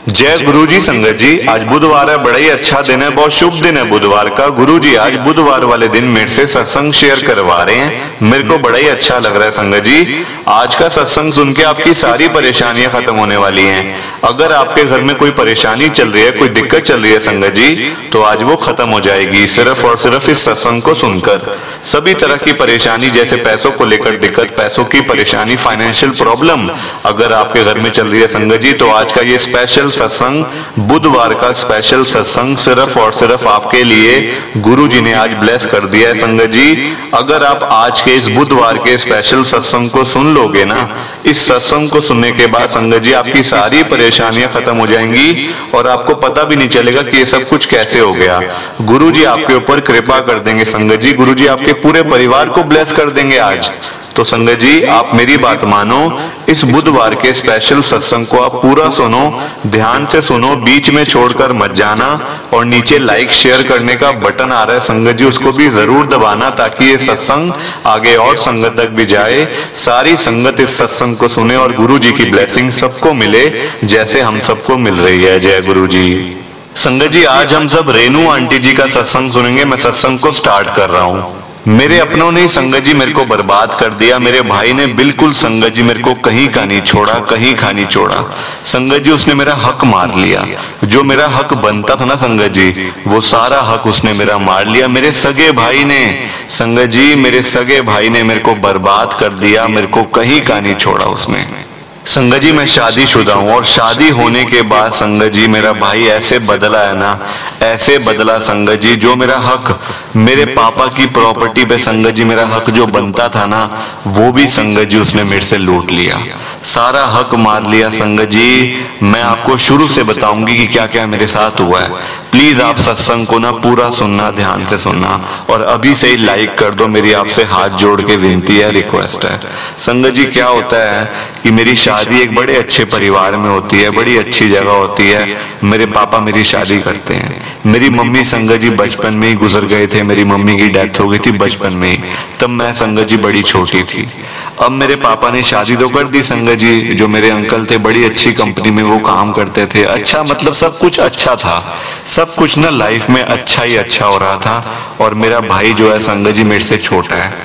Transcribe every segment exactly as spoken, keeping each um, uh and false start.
जय गुरु जी। संगत जी, आज बुधवार है, बड़ा ही अच्छा दिन है, बहुत शुभ दिन है बुधवार का। गुरु जी आज बुधवार वाले दिन मेरे से सत्संग शेयर करवा रहे हैं, मेरे को बड़ा ही अच्छा लग रहा है। संगत जी आज का सत्संग सुन के आपकी सारी परेशानियां खत्म होने वाली हैं। अगर आपके घर में कोई परेशानी चल रही है, कोई दिक्कत चल रही है संगत जी, तो आज वो खत्म हो जाएगी सिर्फ और सिर्फ इस सत्संग को सुनकर। सभी तरह की परेशानी, जैसे पैसों को लेकर दिक्कत, पैसों की परेशानी, फाइनेंशियल प्रॉब्लम अगर आपके घर में चल रही है संगत जी, तो आज का ये स्पेशल सत्संग, बुधवार का स्पेशल सत्संग सिर्फ और सिर्फ आपके लिए गुरु जी ने आज ब्लेस कर दिया है। संगत जी अगर आप आज के इस बुधवार के स्पेशल सत्संग को सुन लोगे ना, इस सत्संग को सुनने के बाद संगत जी आपकी सारी परेशानियां खत्म हो जाएंगी और आपको पता भी नहीं चलेगा कि ये सब कुछ कैसे हो गया। गुरु जी आपके ऊपर कृपा कर देंगे संगत जी, गुरु जी आपके पूरे परिवार को ब्लेस कर देंगे आज। तो संगत जी आप मेरी बात मानो, इस बुधवार के स्पेशल सत्संग को आप पूरा सुनो, ध्यान से सुनो, बीच में छोड़कर मत जाना। और नीचे लाइक शेयर करने का बटन आ रहा है संगत जी, उसको भी जरूर दबाना ताकि ये सत्संग आगे और संगत तक भी जाए, सारी संगत इस सत्संग को सुने और गुरु जी की ब्लेसिंग सबको मिले जैसे हम सबको मिल रही है। जय गुरु जी। संगत जी आज हम सब रेनू आंटी जी का सत्संग सुनेंगे। मैं सत्संग को स्टार्ट कर रहा हूँ। मेरे अपनों ने संगत जी मेरे को बर्बाद कर दिया, मेरे भाई ने बिल्कुल संगत जी मेरे को कहीं का नहीं छोड़ा, कहीं का नहीं छोड़ा। संगत जी उसने मेरा हक मार लिया, जो मेरा हक बनता था ना संगत जी, वो सारा हक उसने मेरा मार लिया। मेरे सगे भाई ने संगत जी, मेरे सगे भाई ने मेरे को बर्बाद कर दिया, मेरे को कहीं का नहीं छोड़ा उसने। संगत जी मैं शादीशुदा हूँ और शादी होने के बाद संगत जी मेरा भाई ऐसे बदला है ना, ऐसे बदला संगत जी, जो मेरा हक, मेरे पापा की प्रॉपर्टी पे संगत जी मेरा हक जो बनता था ना, वो भी संगत जी उसने मेरे से लूट लिया, सारा हक मार लिया। संगत जी मैं आपको शुरू से बताऊंगी कि क्या क्या मेरे साथ हुआ है। प्लीज आप सत्संग को ना पूरा सुनना, ध्यान से सुनना और अभी से ही लाइक कर दो, मेरी आपसे हाथ जोड़ के विनती है, रिक्वेस्ट है। संगत जी क्या होता है कि मेरी शादी एक बड़े अच्छे परिवार में होती है, बड़ी अच्छी जगह होती है। मेरे पापा मेरी शादी करते हैं, मेरी मम्मी संगत जी बचपन में ही गुजर गए थे, मेरी मम्मी की डेथ हो गई थी बचपन में ही, तब मैं संगत जी बड़ी छोटी थी। अब मेरे पापा ने शादी तो कर दी संगत जी, जो मेरे अंकल थे बड़ी अच्छी कंपनी में वो काम करते थे, अच्छा मतलब सब कुछ अच्छा था, सब कुछ ना लाइफ में अच्छा ही अच्छा हो रहा था। और मेरा भाई जो है संगत जी मेरे से छोटा है,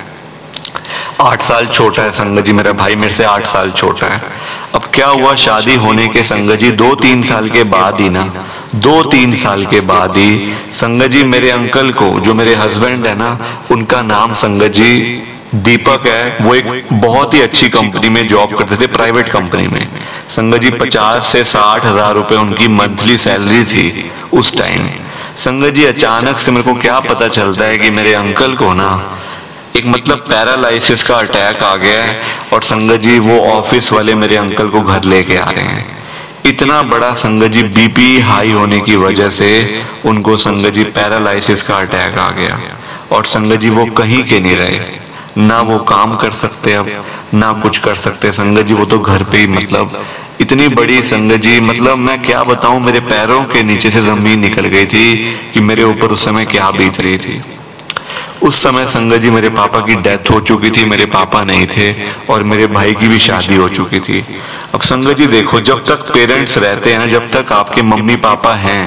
आठ साल छोटा है संगत जी, मेरा भाई मेरे से आठ साल छोटा है। अब क्या हुआ, शादी होने के संगत जी दो तीन साल के बाद ही ना, दो तीन साल के बाद ही संगत जी मेरे अंकल को, जो मेरे हस्बैंड है ना, उनका नाम संगत जी दीपक है, वो एक बहुत ही अच्छी कंपनी में जॉब करते थे, प्राइवेट कंपनी में संगत जी। पचास से साठ हजार रुपए उनकी मंथली सैलरी थी उस टाइम। संगत जी अचानक से मेरे को क्या पता चलता है कि मेरे अंकल को ना एक मतलब पैरालाइसिस का अटैक आ गया है और संगत जी वो ऑफिस वाले मेरे अंकल को घर लेके आ रहे हैं। इतना बड़ा संगत जी बीपी हाई होने की वजह से उनको संगत जी पैरालाइसिस का अटैक आ गया और संगत जी वो कहीं के नहीं रहे, ना वो काम कर सकते अब, ना कुछ कर सकते संगत जी, वो तो घर पे ही, मतलब इतनी बड़ी संगत जी, मतलब मैं क्या बताऊं, मेरे पैरों के नीचे से जमीन निकल गई थी कि मेरे ऊपर उस समय क्या बीत रही थी। उस समय संगत जी मेरे पापा की डेथ हो चुकी थी, मेरे पापा नहीं थे और मेरे भाई की भी शादी हो चुकी थी। अब संगत जी देखो, जब तक पेरेंट्स रहते हैं, जब तक आपके मम्मी पापा हैं,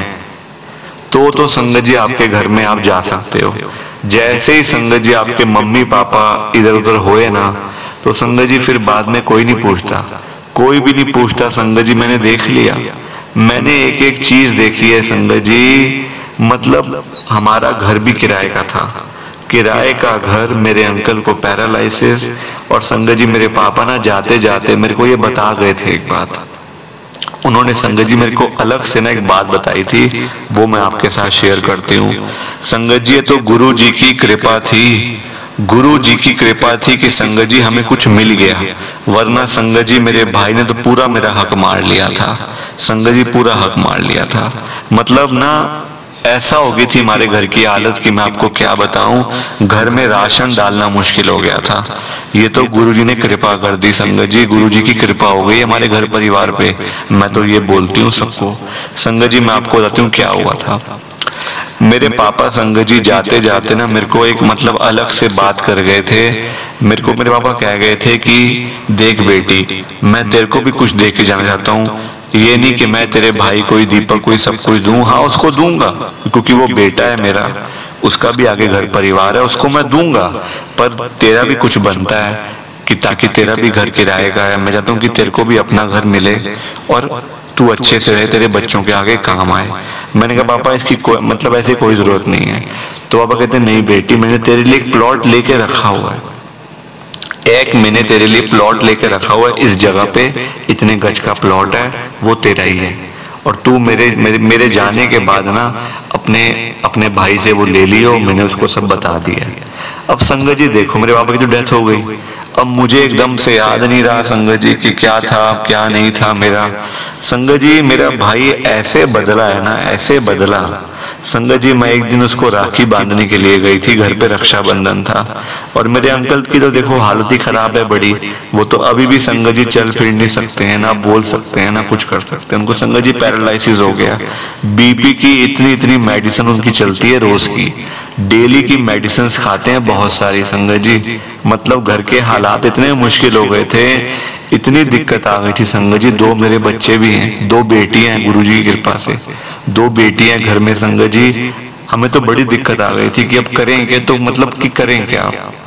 तो तो संगत जी आपके घर में आप जा सकते हो। जैसे ही संगत जी आपके मम्मी पापा इधर उधर होए ना, तो संगत जी फिर बाद में कोई नहीं पूछता, कोई भी नहीं पूछता संगत जी। मैंने देख लिया, मैंने एक एक चीज देखी है संगत जी। मतलब हमारा घर भी किराए का था, किराए का घर, मेरे अंकल को पैरालाइसिस, और संगत जी मेरे पापा ना जाते जाते मेरे को ये बता गए थे एक बात। उन्होंने संगत जी मेरे को अलग से ना एक बात बताई थी, वो मैं आपके साथ शेयर करती हूँ। संगत जी ये तो गुरु जी की कृपा थी, गुरु जी की कृपा थी कि संगत जी हमें कुछ मिल गया, वरना संगत जी मेरे भाई ने तो पूरा मेरा हक मार लिया था, संगत जी पूरा हक मार लिया था। मतलब ना ऐसा हो गई थी हमारे घर की हालत कि मैं आपको क्या बताऊं, घर में राशन डालना मुश्किल हो गया था। ये तो गुरुजी ने कृपा कर दी संगत जी, गुरुजी की कृपा हो गई हमारे घर परिवार पे। मैं तो ये बोलती हूँ सबको। संगत जी मैं आपको बताती हूँ क्या हुआ था। मेरे पापा संगत जी जाते जाते ना मेरे को एक मतलब अलग से बात कर गए थे। मेरे को मेरे पापा कह गए थे कि देख बेटी, मैं तेरे को भी कुछ दे के जाना चाहता हूँ, ये नहीं कि मैं तेरे भाई को ही, दीपक को ही सब कुछ दूं। हाँ उसको दूंगा क्योंकि वो बेटा है मेरा, उसका भी आगे घर परिवार है, उसको मैं दूंगा। पर तेरा भी कुछ बनता है कि ताकि तेरा भी घर किराए का है, मैं चाहता हूँ कि तेरे को भी अपना घर मिले और तू अच्छे से रहे, तेरे बच्चों के आगे काम आए। मैंने कहा पापा इसकी कोई मतलब ऐसी कोई जरूरत नहीं है। तो पापा कहते नहीं बेटी, मैंने तेरे लिए एक प्लॉट लेके रखा हुआ है, एक मैंने तेरे लिए प्लॉट लेके रखा हुआ है, इस जगह पे इतने गज का प्लॉट है, वो तेरा ही है। और तू मेरे मेरे मेरे जाने के बाद ना अपने अपने भाई से वो ले लियो। मैंने उसको सब बता दिया। अब संगत जी देखो, मेरे पापा की तो डेथ हो गई, अब मुझे एकदम से याद नहीं रहा संगत जी कि क्या था क्या नहीं था मेरा। संगत जी मेरा भाई ऐसे बदला है ना, ऐसे बदला संगत जी। मैं एक दिन उसको राखी बांधने के लिए गई थी, घर पे रक्षाबंधन था, और मेरे अंकल की तो देखो हालत ही खराब है बड़ी। वो तो अभी भी संगत जी चल फिर नहीं सकते हैं, ना बोल सकते हैं, ना कुछ कर सकते हैं। उनको संगत जी पैरालिसिस हो गया। बीपी की इतनी इतनी मेडिसिन उनकी चलती है रोज की, डेली की मेडिसिन खाते हैं बहुत सारी संगत जी। मतलब घर के हालात इतने मुश्किल हो गए थे, इतनी दिक्कत आ गई थी संगत जी। दो मेरे बच्चे भी हैं, दो बेटियां हैं गुरुजी की कृपा से, दो बेटियां घर में संगत जी। हमें तो बड़ी दिक्कत आ गई थी कि अब करें क्या, तो मतलब कि करें क्या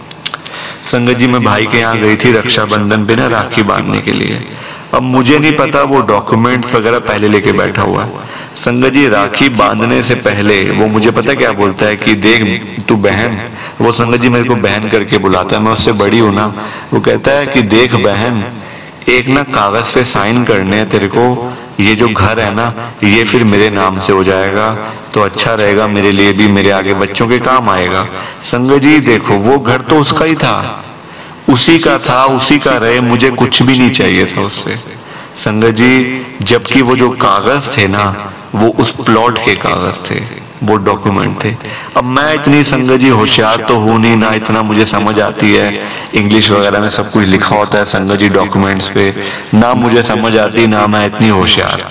संगत जी। मैं भाई के यहाँ गई थी रक्षाबंधन पे ना राखी बांधने के लिए। अब मुझे नहीं पता वो डॉक्यूमेंट्स वगैरह पहले लेके बैठा हुआ है संगत जी। राखी बांधने से पहले वो मुझे पता क्या बोलता है कि देख तू बहन, वो संगत जी मेरे को बहन करके बुलाता है, मैं उससे बड़ी हूं ना। वो कहता है कि देख बहन, एक ना कागज पे साइन करने हैं तेरे को, ये जो घर है ना ये फिर मेरे नाम से हो जाएगा तो अच्छा रहेगा मेरे लिए भी, मेरे आगे बच्चों के काम आएगा। संगत जी देखो वो घर तो उसका ही था, उसी का था, उसी का रहे, मुझे कुछ भी नहीं चाहिए था उससे संगत जी। जबकि वो जो कागज थे ना वो उस प्लॉट के कागज थे, वो डॉक्यूमेंट थे। अब मैं इतनी संगत जी होशियार तो हूं नहीं, ना इतना मुझे समझ आती है, इंग्लिश वगैरह में सब कुछ लिखा होता है संगत जी डॉक्यूमेंट्स पे, ना मुझे समझ आती, ना मैं इतनी होशियार।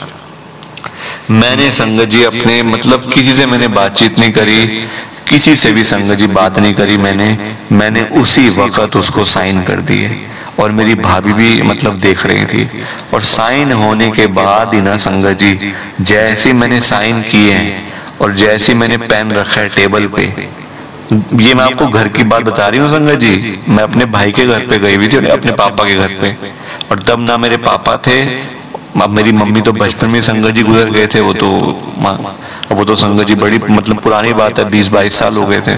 मैंने संगत जी अपने मतलब किसी से मैंने बातचीत नहीं करी, किसी से भी संगत जी बात नहीं करी मैंने मैंने उसी वक्त उसको साइन कर दिए। और मेरी भाभी भी मतलब देख रही थी। और साइन होने के बाद ही ना संगत जी जैसे मैंने साइन किए हैं और जैसे मैंने पेन रखा है टेबल पे, ये मैं आपको घर की बात बता रही हूँ संगत जी। मैं अपने भाई के घर पे गई हुई थी, अपने पापा के घर पे, और तब ना मेरे पापा थे, अब मेरी मम्मी तो बचपन में संगत जी गुजर गए थे। वो तो वो तो संगत जी बड़ी मतलब पुरानी बात है, बीस बाईस साल हो गए थे।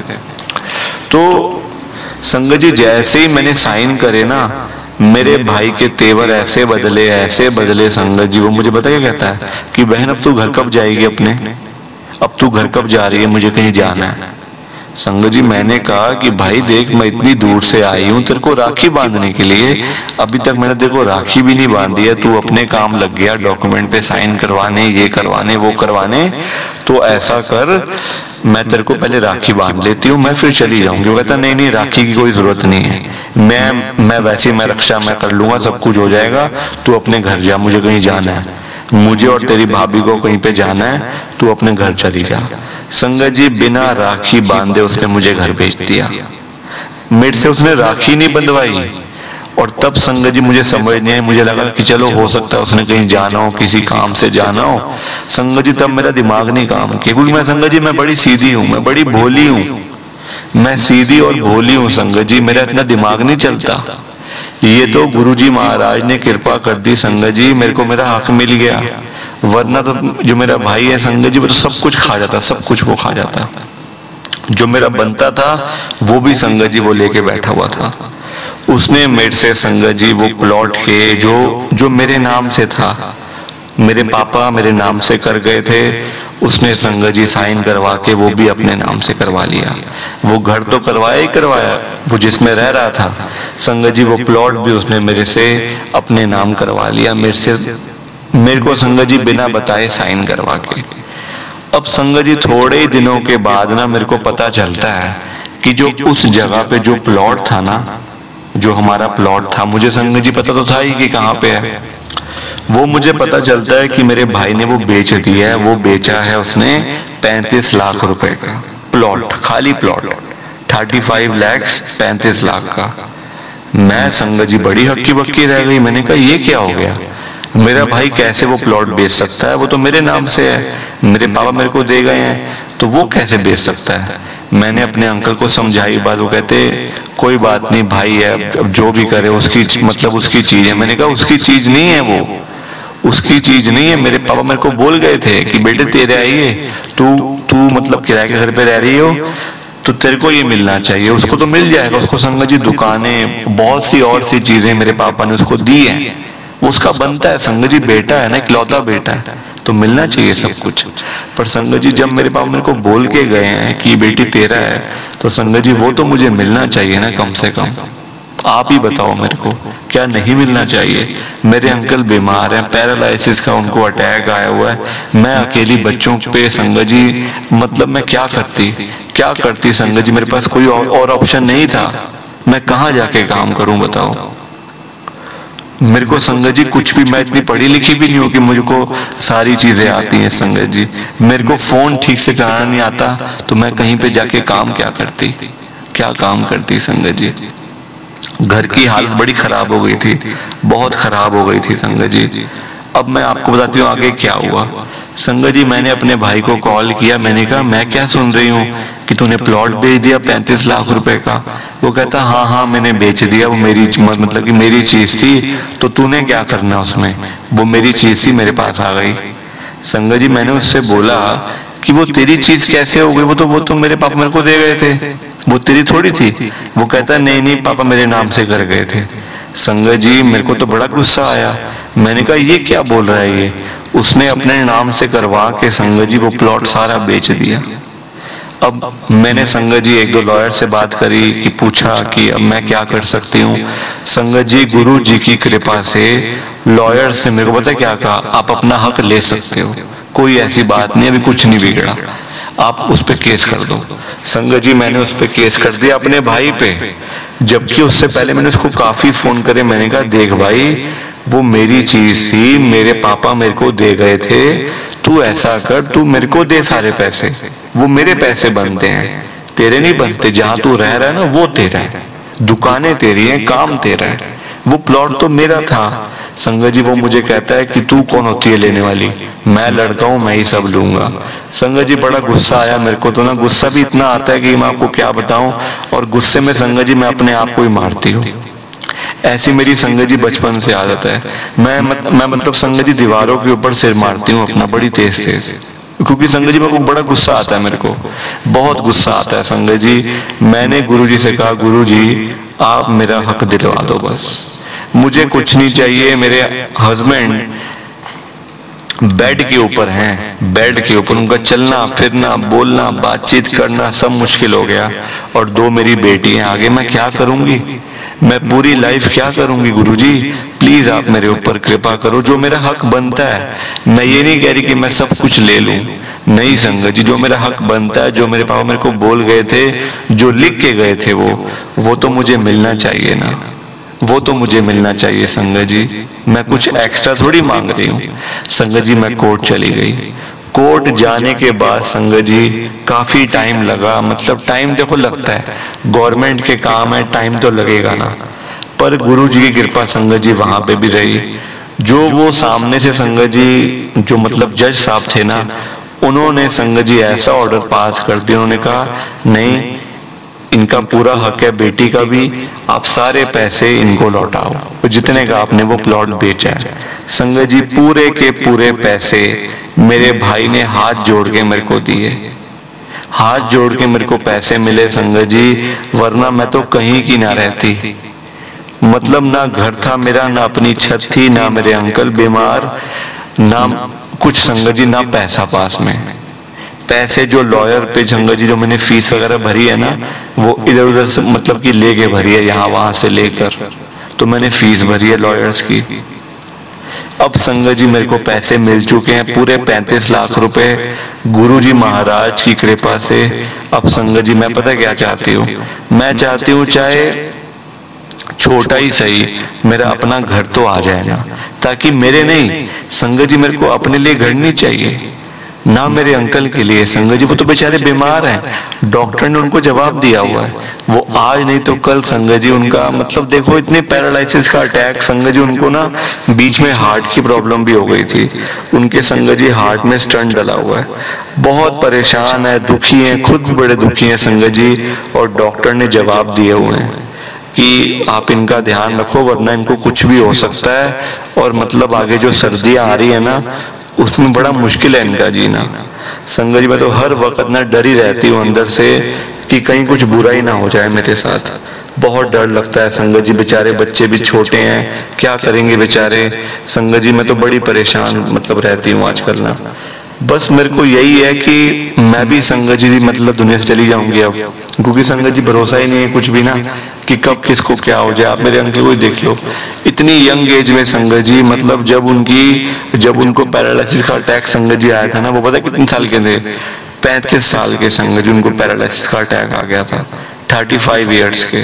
तो संगत जी जैसे ही मैंने साइन करे ना, मेरे भाई के तेवर ऐसे बदले ऐसे बदले संगत जी। वो मुझे पता क्या कहता है कि बहन अब तू घर कब जाएगी अपने, अब तू घर कब जा रही है, मुझे कहीं जाना है। संगत जी मैंने कहा कि भाई देख मैं इतनी दूर से आई हूँ तेरे को राखी बांधने के लिए, अभी तक मैंने तेरे को राखी भी नहीं बांधी है, तू अपने काम लग गया डॉक्यूमेंट पे साइन करवाने, ये करवाने वो करवाने। तो ऐसा कर मैं तेरे को पहले राखी बांध लेती हूँ, मैं फिर चली जाऊंगी। वो कहता नहीं नहीं राखी की कोई जरूरत नहीं है, मैं मैं वैसे मैं रक्षा मैं कर लूंगा, सब कुछ हो जाएगा, तू अपने घर जा, मुझे कहीं जाना है, मुझे और तेरी भाभी को कहीं पे जाना है, तू अपने घर चली जा। संगत जी बिना राखी बांधे उसने मुझे घर भेज दिया, मेरे से उसने राखी नहीं बंधवाई। और तब संगत जी मुझे समझ नहीं आई, मुझे लगा कि चलो हो सकता है उसने कहीं जाना हो, किसी काम से जाना हो। संगत जी तब मेरा दिमाग नहीं काम किया, क्योंकि मैं संगत जी मैं बड़ी सीधी हूँ, मैं बड़ी भोली हूँ, मैं सीधी और भोली हूँ संगत जी, मेरा इतना दिमाग नहीं चलता। ये तो गुरुजी महाराज ने कृपा कर दी संगत जी, मेरे को मेरा हक मिल गया, वरना तो जो मेरा भाई है संगत जी वो तो सब कुछ खा जाता, सब कुछ वो खा जाता, जो मेरा बनता था वो भी संगत जी वो लेके बैठा हुआ था। उसने मेरे से संगत जी वो प्लॉट के जो जो मेरे नाम से था, मेरे पापा मेरे नाम से कर गए थे, उसने संगत जी साइन करवा के वो भी अपने नाम से करवा लिया। वो घर तो करवाया ही करवाया, वो जिसमें रह रहा था संगत जी वो प्लॉट भी उसने मेरे से अपने नाम करवा लिया, मेरे से मेरे को संगत जी बिना बताए साइन करवा के। अब संगत जी थोड़े ही दिनों के बाद ना मेरे को पता चलता है कि जो उस जगह पे जो प्लॉट था ना, जो हमारा प्लॉट था, मुझे संगत जी पता तो था ही कि कहाँ पे है, वो मुझे पता चलता है कि मेरे भाई ने वो बेच दिया है। वो बेचा है उसने पैंतीस लाख रुपए का प्लॉट, खाली प्लॉट, थर्टी फाइव लैक्स पैंतीस लाख का। मैं संगत जी बड़ी हक्की बक्की रह गई, मैंने कहा ये क्या हो गया। मेरा भाई कैसे वो प्लॉट बेच सकता है, वो तो मेरे नाम से है, मेरे पापा मेरे को दे गए हैं, तो वो कैसे बेच सकता है। मैंने अपने अंकल को समझाई बात, वो कहते कोई बात नहीं भाई है, अब जो भी करे उसकी मतलब उसकी चीज है। मैंने कहा उसकी चीज नहीं है, वो उसकी चीज नहीं है, मेरे पापा मेरे को बोल गए थे कि बेटे तेरे आइए, तू तू मतलब किराए के घर पे रह रही हो तो तेरे को ये मिलना चाहिए। उसको तो मिल जाएगा, उसको संगत जी दुकानें बहुत सी और सी चीजें मेरे पापा ने उसको दी हैं, उसका बनता है। संगत जी बेटा है ना, इकलौता बेटा है, तो मिलना चाहिए सब कुछ। पर संगत जी जब मेरे पापा मेरे को बोल के गए हैं कि बेटी तेरा है, तो संगत जी वो तो मुझे मिलना चाहिए ना कम से कम। आप ही बताओ मेरे को क्या नहीं मिलना चाहिए। मेरे अंकल बीमार हैं, पैरालिसिस का उनको अटैक आया हुआ है, मैं अकेली बच्चों पे संगत जी मतलब मैं क्या करती क्या करती संगत जी, मेरे पास कोई और ऑप्शन नहीं था, मैं कहाँ जाके काम करूं बताओ। मेरे को संगत जी कुछ भी, मैं इतनी पढ़ी लिखी भी नहीं हूँ कि मुझको सारी चीजें आती हैं संगत जी। मेरे को फोन ठीक से चलाना नहीं आता, तो मैं कहीं पे जाके काम क्या करती क्या काम करती संगत जी। घर की हालत बड़ी खराब हो गई थी, बहुत खराब हो गई थी संगत जी। अब मैं आपको बताती हूँ आगे क्या हुआ। संगत जी मैंने अपने भाई को कॉल किया, मैंने कहा मैं क्या सुन रही हूँ कि तूने प्लॉट बेच दिया पैंतीस लाख रुपए का। वो कहता हाँ हाँ मैंने बेच दिया, वो मेरी मतलब कि मेरी चीज थी, तो तूने क्या करना उसमें, वो मेरी चीज थी मेरे पास आ गई। संगत जी मैंने उससे बोला कि वो तेरी चीज कैसे हो गई, वो तो वो तो मेरे पापा मेरे को दे गए थे, वो तेरी थोड़ी थी। वो कहता नहीं नहीं पापा मेरे नाम से कर गए थे। संगत जी मेरे को तो बड़ा गुस्सा आया, मैंने कहा ये क्या बोल रहा है ये, उसने अपने नाम से करवा के संगत जी वो प्लॉट सारा बेच दिया। अब मैंने संगत जी एक दो लॉयर से बात करी कि पूछा कि अब मैं क्या कर सकती हूँ। संगत जी गुरु जी की कृपा से लॉयर्स ने मेरे को पता क्या कहा, आप अपना हक ले सकते हो, कोई ऐसी बात नहीं, अभी कुछ नहीं बिगड़ा, आप उस पे केस कर दो। संगत जी मैंने उस पे केस कर दिया अपने भाई पे, जबकि उससे पहले मैंने उसको काफी फोन करे, मैंने कहा देख भाई वो मेरी चीज थी, मेरे पापा मेरे को दे गए थे, तू ऐसा कर तू मेरे को दे सारे पैसे, वो मेरे पैसे बनते हैं, तेरे नहीं बनते। जहां तू रह रहा है ना वो तेरा है, दुकानें तेरी हैं, काम तेरा है, वो प्लॉट तो मेरा था। संगत जी वो मुझे कहता है कि तू कौन होती है लेने वाली, मैं लड़का हूं, मैं ही सब लूंगा। संगत जी बड़ा गुस्सा आया मेरे को, तो ना गुस्सा भी इतना आता है कि मैं आपको क्या बताऊं, और गुस्से में संगत जी मैं अपने आप को ही मारती हूँ। ऐसी मेरी संगत जी बचपन से आदत है, मैं मत, मैं मतलब संगत जी दीवारों के ऊपर सिर मारती हूँ अपना बड़ी तेज तेज, क्योंकि संगत जी मेरे को बड़ा गुस्सा आता है, मेरे को बहुत गुस्सा आता है संगत जी। मैंने गुरुजी से कहा गुरुजी आप मेरा हक दिलवा दो, बस मुझे कुछ नहीं चाहिए। मेरे हस्बैंड बेड के ऊपर हैं, बेड के ऊपर उनका चलना फिरना बोलना बातचीत करना सब मुश्किल हो गया, और दो मेरी बेटी हैं, आगे मैं क्या करूंगी, मैं पूरी लाइफ क्या करूंगी। गुरुजी प्लीज आप मेरे ऊपर कृपा करो, जो मेरा हक बनता है। मैं ये नहीं कह रही कि मैं सब कुछ ले लूं, नहीं संगत जी, जो मेरा हक बनता है, जो मेरे पापा मेरे को बोल गए थे, जो लिख के गए थे, वो वो तो मुझे मिलना चाहिए ना, वो तो मुझे मिलना चाहिए संगत जी। मैं कुछ एक्स्ट्रा थोड़ी मांग रही हूँ। संगत जी मैं कोर्ट चली गई, कोर्ट जाने के बाद संगत जी काफी टाइम लगा, मतलब टाइम देखो लगता है, गवर्नमेंट के काम है, टाइम तो लगेगा ना, पर गुरु जी की कृपा संगत जी वहां पे भी रही। जो वो सामने से संगत जी जो मतलब जज साहब थे ना, उन्होंने संगत जी ऐसा ऑर्डर पास कर दिया, उन्होंने कहा नहीं इनका पूरा हक है, बेटी का भी, आप सारे पैसे इनको लौटाओ, तो जितने का आपने वो प्लॉट बेचा है। संगत जी पूरे के पूरे पैसे मेरे भाई ने हाथ जोड़ के मेरे को दिए, हाथ जोड़ के मेरे को पैसे मिले संगत जी, वरना मैं तो कहीं की ना रहती, मतलब ना घर था मेरा, ना अपनी छत थी, ना मेरे अंकल बीमार, ना कुछ संगत जी, ना पैसा पास में। पैसे जो लॉयर पे संगत जी जो मैंने फीस वगैरह भरी है ना, वो इधर उधर से मतलब कि लेके भरी है, यहाँ वहां से लेकर, तो मैंने फीस भरी है लॉयर्स की। अब संगत जी मेरे को पैसे मिल चुके हैं पूरे पैंतीस लाख रुपए गुरुजी महाराज की कृपा से। अब संगत जी मैं पता क्या चाहती हूँ, मैं चाहती हूँ चाहे छोटा ही सही मेरा अपना घर तो आ जाए ना, ताकि मेरे नहीं संगत जी मेरे को अपने लिए घर नहीं चाहिए, ना मेरे अंकल के लिए संगत जी, वो तो बेचारे बीमार हैं, डॉक्टर ने उनको जवाब दिया हुआ है, वो आज नहीं तो कल संगत जी उनका मतलब देखो इतने पैरालिसिस का अटैक संगत जी, उनको ना बीच में हार्ट की प्रॉब्लम भी हो गई थी, उनके संगत जी हार्ट में स्टंट डला हुआ है, बहुत परेशान है, दुखी है, खुद भी बड़े दुखी है संगत जी। और डॉक्टर ने जवाब दिए हुए हैं कि आप इनका ध्यान रखो वरना इनको कुछ भी हो सकता है, और मतलब आगे जो सर्दियां आ रही है ना उसमें बड़ा मुश्किल है इनका जीना। संगत जी मैं तो हर वक्त ना डरी रहती हूँ अंदर से कि कहीं कुछ बुरा ही ना हो जाए मेरे साथ, बहुत डर लगता है संगत जी। बेचारे बच्चे भी छोटे हैं, क्या करेंगे बेचारे संगत जी, मैं तो बड़ी परेशान मतलब रहती हूँ आजकल ना। बस मेरे को यही है कि मैं भी संगत जी मतलब दुनिया से चली जाऊंगी अब, क्योंकि संगत जी भरोसा ही नहीं है कुछ भी ना कि कब किसको क्या हो जाए। आप मेरे अंकल को ही देख लो, इतनी यंग एज में संगत जी, मतलब जब उनकी जब उनको पैरालिसिस का अटैक संगत जी आया था ना, वो पता कितने साल के थे, पैंतीस साल के संगत जी उनको पैरालिसिस का अटैक आ गया था, थर्टी फाइव ईयर्स के।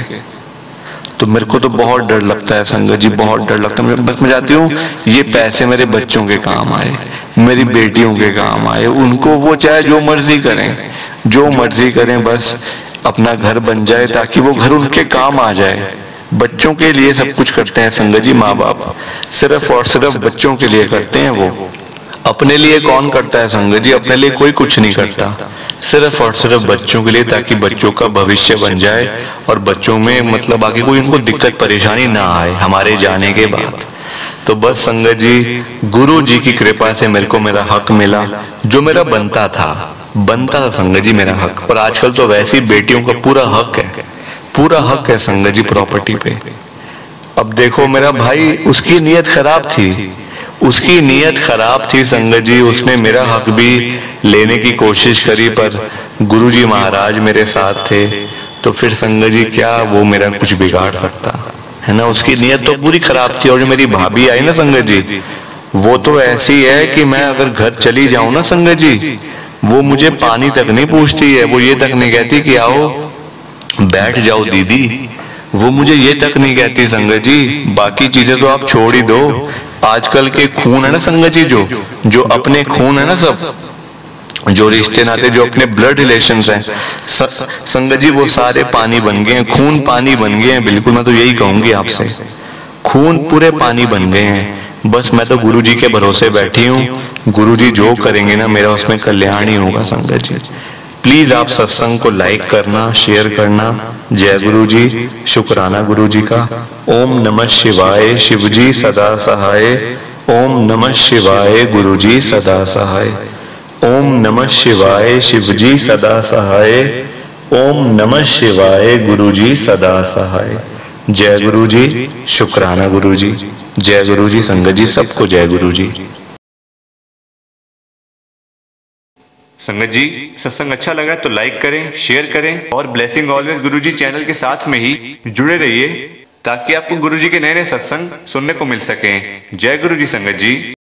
तो मेरे को तो बहुत डर लगता है संगत जी, बहुत डर लगता है। बस मैं चाहती हूँ ये पैसे मेरे बच्चों के काम आए, मेरी बेटियों के काम आए, उनको वो चाहे जो मर्जी करें, जो मर्जी करें, बस अपना घर बन जाए ताकि वो घर उनके काम आ जाए। बच्चों के लिए सब कुछ करते हैं संगत जी माँ बाप, सिर्फ और सिर्फ बच्चों के लिए करते हैं, वो अपने लिए कौन करता है संगत जी, अपने लिए कोई कुछ नहीं करता, सिर्फ और सिर्फ बच्चों के लिए, ताकि बच्चों का भविष्य बन जाए और बच्चों में मतलब आगे कोई उनको दिक्कत परेशानी ना आए हमारे जाने के बाद। तो बस संगत जी गुरु जी की कृपा से मेरे को मेरा हक मिला, जो मेरा बनता था, बनता था संगत जी मेरा हक। और आजकल तो वैसी बेटियों का पूरा हक है, पूरा हक है संगत जी प्रॉपर्टी पे। अब देखो मेरा भाई, उसकी नीयत खराब थी, उसकी नीयत खराब थी संगत जी, उसने मेरा हक भी लेने की कोशिश करी, पर गुरुजी महाराज मेरे साथ थे, तो फिर संगत जी क्या वो मेरा कुछ बिगाड़ सकता है ना। उसकी नीयत तो पूरी खराब थी। और जो मेरी भाभी आई ना संगत जी, वो तो ऐसी है कि मैं अगर घर चली जाऊं ना संगत जी, वो मुझे पानी तक नहीं पूछती है, वो ये तक नहीं कहती कि आओ बैठ जाओ दीदी, वो मुझे ये तक नहीं कहती संगत जी। बाकी चीजें तो आप छोड़ ही दो, आजकल के खून है ना संगत जी, जो जो अपने खून है ना, सब जो रिश्ते नाते जो अपने ब्लड रिलेशंस हैं संगत जी, वो सारे पानी बन गए हैं, खून पानी बन गए हैं। बिल्कुल मैं तो यही कहूंगी आपसे, खून पूरे पानी बन गए हैं। बस मैं तो गुरुजी के भरोसे बैठी हूँ, गुरुजी जो करेंगे ना मेरा उसमें कल्याण ही होगा संगत जी। प्लीज आप सत्संग को लाइक करना, शेयर करना। जय गुरु जी, शुक्राना गुरु जी का। ओम नमः शिवाय, शिव जी सदा सहाय। ओम नमः शिवाय, गुरु जी सदा सहाय। ओम नमः शिवाय, शिव जी सदा सहाय। ओम नमः शिवाय, गुरु जी सदा सहाय। जय गुरु जी, शुक्राना गुरु जी। जय गुरु जी संगत जी, सबको जय गुरु जी। संगत जी सत्संग अच्छा लगा तो लाइक करें, शेयर करें और ब्लेसिंग ऑलवेज गुरुजी चैनल के साथ में ही जुड़े रहिए, ताकि आपको गुरुजी के नए नए सत्संग सुनने को मिल सके। जय गुरु जी संगत जी।